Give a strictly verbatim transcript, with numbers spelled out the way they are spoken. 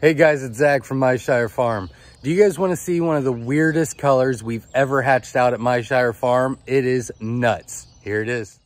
Hey guys, it's Zach from Myshire Farm. Do you guys want to see one of the weirdest colors we've ever hatched out at Myshire Farm? It is nuts. Here it is.